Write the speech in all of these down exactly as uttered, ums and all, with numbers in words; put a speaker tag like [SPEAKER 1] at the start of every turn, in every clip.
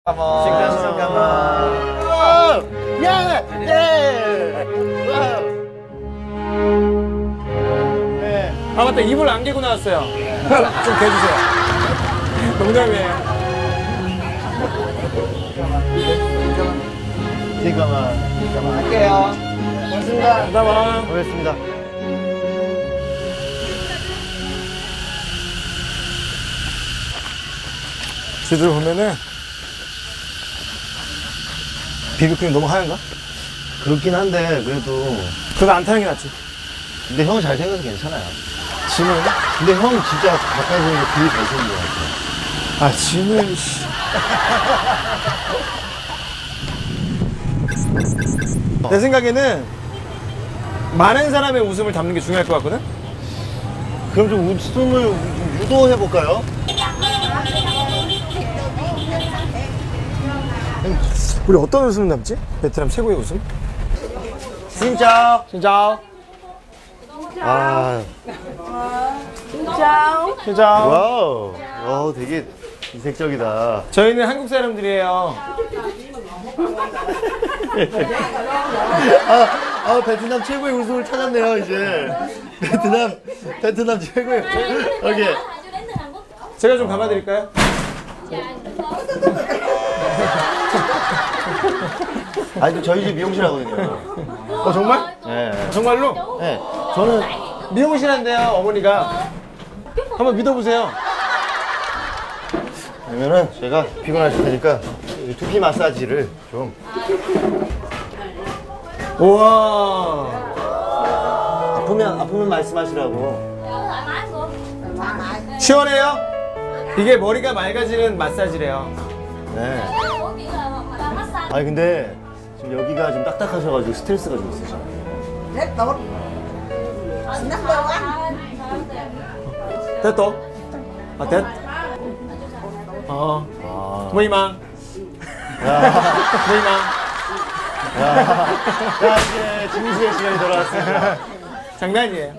[SPEAKER 1] 잠깐만. 잠깐만. 야! 예!
[SPEAKER 2] 네. 아 맞다, 이불 안 개고 나왔어요. 좀 개주세요. 농담이에요.
[SPEAKER 1] 잠깐만. 잠깐만 할게요. 고맙습니다.
[SPEAKER 2] 잠깐만.
[SPEAKER 1] 고맙습니다.
[SPEAKER 2] 지들 보면은 비비크림 너무 하얀가?
[SPEAKER 1] 그렇긴 한데 그래도
[SPEAKER 2] 그래도 안 타는 게 낫지.
[SPEAKER 1] 근데 형 잘생겨서 괜찮아요.
[SPEAKER 2] 진은?
[SPEAKER 1] 근데 형 진짜 가까이 보면 되게 잘생긴 것 같아요.
[SPEAKER 2] 아 진은 씨. 내 생각에는 많은 사람의 웃음을 담는 게 중요할 것 같거든?
[SPEAKER 1] 그럼 좀 웃음을 좀 유도해볼까요?
[SPEAKER 2] 우리 어떤 웃음 담지? 베트남 최고의 웃음?
[SPEAKER 1] 진짜.
[SPEAKER 2] 진짜.
[SPEAKER 1] 아.
[SPEAKER 3] 진짜.
[SPEAKER 2] 진짜.
[SPEAKER 1] 와우. 와, 되게 이색적이다.
[SPEAKER 2] 저희는 한국 사람들이에요.
[SPEAKER 1] 아, 아, 베트남 최고의 웃음을 찾았네요, 이제. 베트남, 베트남 최고의. 오케이.
[SPEAKER 2] 제가 좀 감아드릴까요?
[SPEAKER 1] 아니, 저희 집 미용실 하거든요.
[SPEAKER 2] 어 정말?
[SPEAKER 1] 네.
[SPEAKER 2] 정말로?
[SPEAKER 1] 네. 저는
[SPEAKER 2] 미용실 한대요, 어머니가. 한번 믿어보세요.
[SPEAKER 1] 그러면은 제가 피곤하실 테니까 두피 마사지를 좀.
[SPEAKER 2] 우와.
[SPEAKER 1] 아프면, 아프면 말씀하시라고.
[SPEAKER 2] 시원해요? 이게 머리가 맑아지는 마사지래요.
[SPEAKER 1] 네. 아니, 근데 지금 여기가 좀 딱딱하셔가지고 스트레스가 좀 있으시네요.
[SPEAKER 3] Rất tốt. Rất tốt anh.
[SPEAKER 2] 됐어? 아, 됐? 어.
[SPEAKER 1] 아.
[SPEAKER 2] 뭐이망?
[SPEAKER 1] 야,
[SPEAKER 2] 뭐이망?
[SPEAKER 1] 야, 야, 이제 진수의 시간이 돌아왔습니다.
[SPEAKER 2] 장난이에요.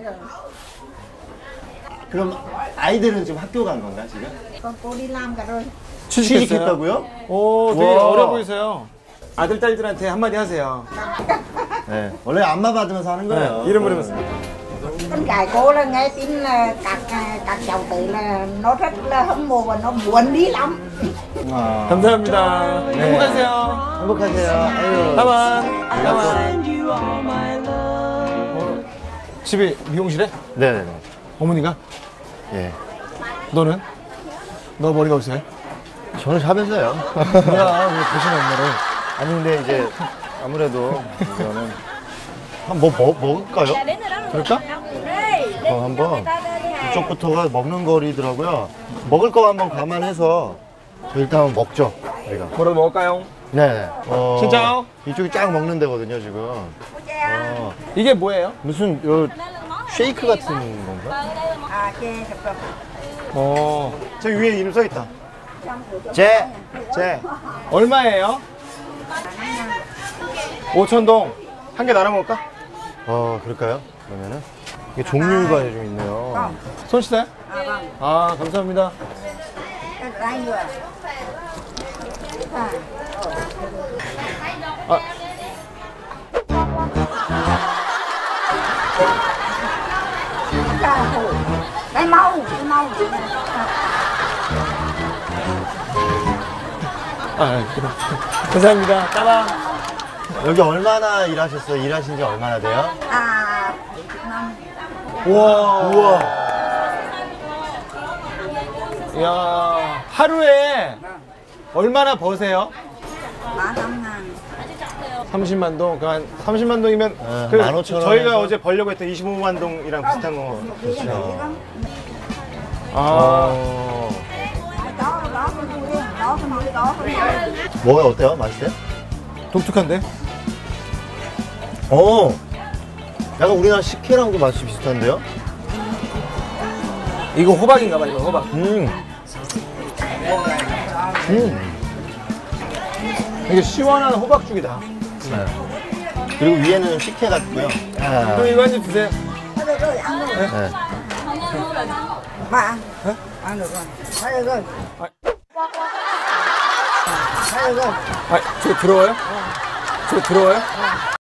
[SPEAKER 1] 그럼 아이들은 지금 학교 간 건가, 지금?
[SPEAKER 3] Con cô đi làm cả rồi.
[SPEAKER 2] 취직했어요?
[SPEAKER 1] 취직했다고요?
[SPEAKER 2] 오, 되게
[SPEAKER 1] 와.
[SPEAKER 2] 어려 보이세요. 아들, 딸들한테 한마디 하세요.
[SPEAKER 1] 네. 원래 안마 받으면서 하는 거예요.
[SPEAKER 2] 네, 이름 부르면서.
[SPEAKER 3] Con gái cô là nghe tin là các các cháu tới là nó rất là hâm mộ và nó muốn đi lắm.
[SPEAKER 1] 아.
[SPEAKER 2] 감사합니다.
[SPEAKER 1] 네.
[SPEAKER 2] 행복하세요.
[SPEAKER 1] 행복하세요. 아유.
[SPEAKER 2] 가만. 가만. 어, 집이 미용실에?
[SPEAKER 1] 네네네.
[SPEAKER 2] 어머니가?
[SPEAKER 1] 예.
[SPEAKER 2] 너는? 너 머리가 없어요?
[SPEAKER 1] 저는 샵에서요.
[SPEAKER 2] 뭐야, 왜 보시는 엄마를?
[SPEAKER 1] 아니, 근데 이제 아무래도 이거는 한번 뭐, 뭐, 먹을까요?
[SPEAKER 2] 그럴까?
[SPEAKER 1] 그럼 한번 이쪽부터가 먹는 거리더라고요. 먹을 거 한번 감안해서 저 일단 한번 먹죠, 저희가.
[SPEAKER 2] 뭐라도 먹을까요?
[SPEAKER 1] 네. 어,
[SPEAKER 2] 진짜요?
[SPEAKER 1] 이쪽이 쫙 먹는 데거든요, 지금. 어,
[SPEAKER 2] 이게 뭐예요?
[SPEAKER 1] 무슨 요 쉐이크 같은 건가?
[SPEAKER 3] À chê thật rồi.
[SPEAKER 2] 어,
[SPEAKER 1] 저 위에 이름 써 있다. 제, 제.
[SPEAKER 2] 얼마예요? 오천동. 한 개 나눠 먹을까?
[SPEAKER 1] 어, 그럴까요? 그러면은 이게 종류가 좀 있네요.
[SPEAKER 2] 손 씻어요?
[SPEAKER 3] À vâng.
[SPEAKER 2] 아, 감사합니다.
[SPEAKER 3] Đây vừa. À.
[SPEAKER 2] 아,
[SPEAKER 3] Cả hủ. Đây mau, đây mau.
[SPEAKER 2] 아, 그래. 감사합니다. 따라.
[SPEAKER 1] 여기 얼마나 일하셨어요? 일하신 지 얼마나 돼요?
[SPEAKER 3] À, năm.
[SPEAKER 2] 우와.
[SPEAKER 1] 우와.
[SPEAKER 2] 이야, 하루에 얼마나 버세요?
[SPEAKER 3] Ba trăm ngàn.
[SPEAKER 2] 삼십만 동. 그한 삼십만 동이면
[SPEAKER 1] 네,
[SPEAKER 2] 그
[SPEAKER 1] 만 오천
[SPEAKER 2] 저희가
[SPEAKER 1] 원에서?
[SPEAKER 2] 어제 벌려고 했던 이십오만 동이랑 비슷한 거.
[SPEAKER 1] 그렇죠.
[SPEAKER 2] 아,
[SPEAKER 1] 어,
[SPEAKER 3] Đó, đó con nuôi, đó con nuôi, đó con nuôi.
[SPEAKER 1] 뭐가 어때요? 맛있어요?
[SPEAKER 2] 독특한데?
[SPEAKER 1] 어, 약간 우리나라 식혜랑도 맛이 비슷한데요?
[SPEAKER 2] 이거 호박인가 봐, 이거 호박.
[SPEAKER 1] 음. 음.
[SPEAKER 2] 이게 시원한 호박죽이다.
[SPEAKER 1] 네. 그리고 위에는 식혜 같고요. 아.
[SPEAKER 2] 그럼 이거 한 입 드세요.
[SPEAKER 3] Thôi được rồi, ăn rồi.
[SPEAKER 1] 네.
[SPEAKER 3] Mà ăn. Ăn được rồi. Thôi được rồi.
[SPEAKER 2] 아, 저 들어와요? 저 들어와요?